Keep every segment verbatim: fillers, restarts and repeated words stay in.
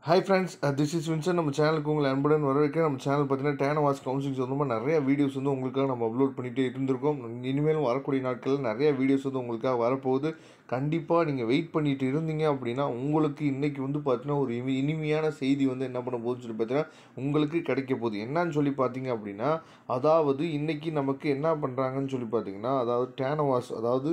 Hi friends, uh, this is Vincent. நம்ம சேனலுக்கு உங்களை அன்புடன் வரவேற்கிறேன். நம்ம சேனல் பார்த்தீங்கன்னா டேனவாஸ் கவுன்சிலிங் சொந்தமாக நிறைய வீடியோஸ் வந்து உங்களுக்காக நம்ம அப்லோட் பண்ணிகிட்டே இருந்திருக்கோம். இனிமேலும் வரக்கூடிய நாட்களில் நிறைய வீடியோஸ் வந்து உங்களுக்காக வரப்போகுது. கண்டிப்பாக நீங்கள் வெயிட் பண்ணிட்டு இருந்தீங்க அப்படின்னா உங்களுக்கு இன்றைக்கி வந்து பார்த்தீங்கன்னா ஒரு இனி இனிமையான செய்தி வந்து என்ன பண்ண போகுதுன்னு சொல்லி பார்த்தீங்கன்னா உங்களுக்கு கிடைக்க போகுது. என்னன்னு சொல்லி பார்த்தீங்க அப்படின்னா, அதாவது இன்றைக்கி நமக்கு என்ன பண்ணுறாங்கன்னு சொல்லி பார்த்தீங்கன்னா, அதாவது டேனவாஸ் அதாவது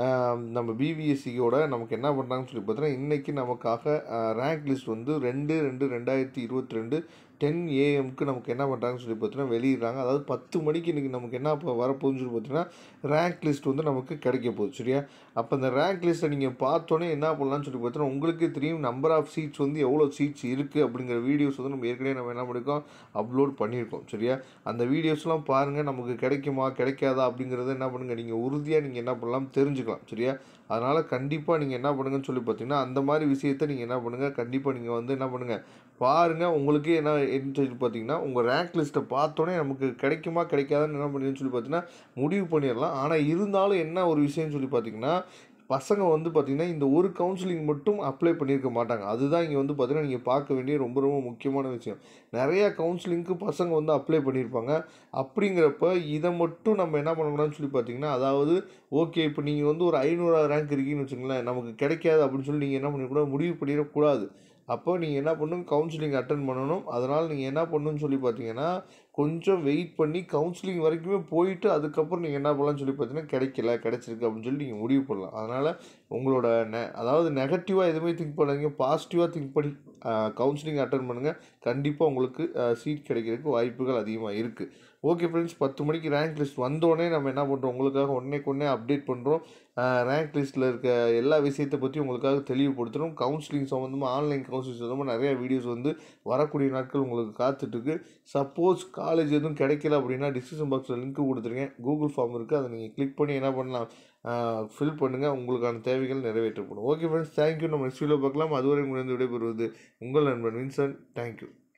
நம்ம பிபிஎஸ்சியோட நமக்கு என்ன பண்ணுறாங்கன்னு சொல்லி பார்த்தீங்கன்னா, இன்றைக்கி நமக்காக ரேங்க் லிஸ்ட் வந்து ரெண்டு ரெண்டு ரெண்டாயிரத்தி இருபத்தி ரெண்டு டென் ஏஎம்க்கு நமக்கு என்ன பண்ணுறாங்கன்னு சொல்லி பார்த்தீங்கன்னா வெளியிடுறாங்க. அதாவது பத்து மணிக்கு இன்றைக்கி நமக்கு என்ன இப்போ வரப்போகுதுன்னு சொல்லி பார்த்தீங்கன்னா ரேங்க் லிஸ்ட் வந்து நமக்கு கிடைக்க போகுது. சரியா? அப்போ அந்த ரேங்க் லிஸ்ட்டை நீங்கள் பார்த்தோன்னே என்ன பண்ணலான்னு சொல்லி பார்த்தீங்கன்னா உங்களுக்கே தெரியும் நம்பர் ஆஃப் சீட்ஸ் வந்து எவ்வளோ சீட்ஸ் இருக்குது அப்படிங்கிற வீடியோஸ் வந்து நம்ம ஏற்கனவே நம்ம என்ன பண்ணியிருக்கோம், அப்லோட் பண்ணியிருக்கோம். சரியா? அந்த வீடியோஸ்லாம் பாருங்கள், நமக்கு கிடைக்குமா கிடைக்காதா அப்படிங்கிறத என்ன பண்ணுங்கள், நீங்கள் உறுதியாக நீங்கள் என்ன பண்ணலாம் தெரிஞ்சுக்கலாம். சரியா? அதனால் கண்டிப்பாக நீங்கள் என்ன பண்ணுங்கன்னு சொல்லி பார்த்தீங்கன்னா அந்த மாதிரி விஷயத்தை நீங்கள் என்ன பண்ணுங்கள், கண்டிப்பாக நீங்கள் வந்து என்ன பண்ணுங்கள் பாருங்கள். உங்களுக்கே என்ன என்ன சொல்லி பார்த்தீங்கன்னா உங்கள் ரேங்க் லிஸ்ட்டை பார்த்தோன்னே நமக்கு கிடைக்குமா கிடைக்காதான்னு என்ன பண்ணுறதுன்னு சொல்லி பார்த்தீங்கன்னா முடிவு பண்ணிடலாம். ஆனால் இருந்தாலும் என்ன ஒரு விஷயம்னு சொல்லி பார்த்தீங்கன்னா, பசங்க வந்து பார்த்திங்கன்னா இந்த ஒரு கவுன்சிலிங் மட்டும் அப்ளை பண்ணியிருக்க மாட்டாங்க. அதுதான் இங்கே வந்து பார்த்திங்கன்னா நீங்கள் பார்க்க வேண்டிய ரொம்ப ரொம்ப முக்கியமான விஷயம். நிறையா கவுன்சிலிங்க்கு பசங்க வந்து அப்ளை பண்ணியிருப்பாங்க. அப்படிங்கிறப்ப இதை மட்டும் நம்ம என்ன பண்ணக்கூடாதுன்னு சொல்லி பார்த்தீங்கன்னா, அதாவது ஓகே இப்போ நீங்கள் வந்து ஒரு ஐநூறாவது ரேங்க் இருக்கீங்கன்னு வச்சுங்களேன், நமக்கு கிடைக்காது அப்படின்னு சொல்லி நீங்கள் என்ன பண்ணிடக்கூடாது, முடிவு பண்ணிடக்கூடாது. அப்போ நீங்கள் என்ன பண்ணணும், கவுன்சிலிங் அட்டன் பண்ணணும். அதனால் நீங்கள் என்ன பண்ணணும்னு சொல்லி பார்த்தீங்கன்னா கொஞ்சம் வெயிட் பண்ணி கவுன்சிலிங் வரைக்குமே போயிட்டு அதுக்கப்புறம் நீங்கள் என்ன பண்ணலாம்னு சொல்லி பார்த்தீங்கன்னா கிடைக்கல கிடைச்சிருக்கு அப்படின்னு சொல்லி நீங்கள் முடிவு பண்ணலாம். அதனால் உங்களோட நெ அதாவது நெகட்டிவாக எதுவுமே திங்க் பண்ணாதீங்க, பாசிட்டிவாக திங்க் பண்ணி கவுன்சிலிங் அட்டன் பண்ணுங்கள். கண்டிப்பாக உங்களுக்கு சீட் கிடைக்கிறதுக்கு வாய்ப்புகள் அதிகமாக இருக்குது. ஓகே ஃப்ரெண்ட்ஸ், பத்து மணிக்கு ரேங்க் லிஸ்ட் வந்தோடனே நம்ம என்ன பண்ணுறோம், உங்களுக்காக உடனே கொண்டே அப்டேட் பண்ணுறோம். ரேங்க் லிஸ்ட்டில் இருக்க எல்லா விஷயத்தை பற்றி உங்களுக்காக தெளிவுபடுத்துகிறோம். கவுன்சிலிங் சம்மந்தமாக ஆன்லைன் கவுன்சிலிங் சம்மந்தமாக நிறைய வீடியோஸ் வந்து வரக்கூடிய நாட்கள் உங்களுக்கு காத்துட்ருக்கு. சப்போஸ் காலேஜ் எதுவும் கிடைக்கல அப்படின்னா டிஸ்கிரிப்ஷன் பாக்ஸில் லிங்க் கொடுத்துருக்கேன், கூகுள் ஃபார்ம் இருக்குது, அதை நீங்கள் கிளிக் பண்ணி என்ன பண்ணலாம், ஃபில் பண்ணுங்கள். உங்களுக்கான தேவைகள் நிறைவேற்றப்படும். Okay friends, thank you. நம்ம நெக்ஸ்ட் வீடியோ பார்க்கலாம். அதுவரை உங்களிடம் விடைபெறுவது உங்கள் நண்பன் வின்சென்ட். தேங்க்யூ.